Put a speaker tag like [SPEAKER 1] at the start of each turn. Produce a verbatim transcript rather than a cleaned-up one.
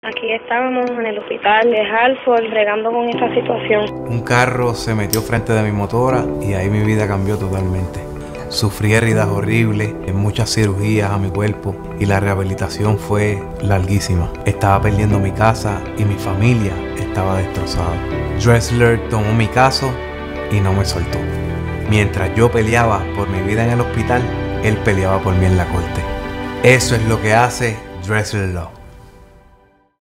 [SPEAKER 1] Aquí estábamos en el hospital de Hartford bregando con esta situación.
[SPEAKER 2] Un carro se metió frente de mi motora y ahí mi vida cambió totalmente. Sufrí heridas horribles, muchas cirugías a mi cuerpo y la rehabilitación fue larguísima. Estaba perdiendo mi casa y mi familia estaba destrozada. Dressler tomó mi caso y no me soltó. Mientras yo peleaba por mi vida en el hospital, él peleaba por mí en la corte. Eso es lo que hace Dressler Law.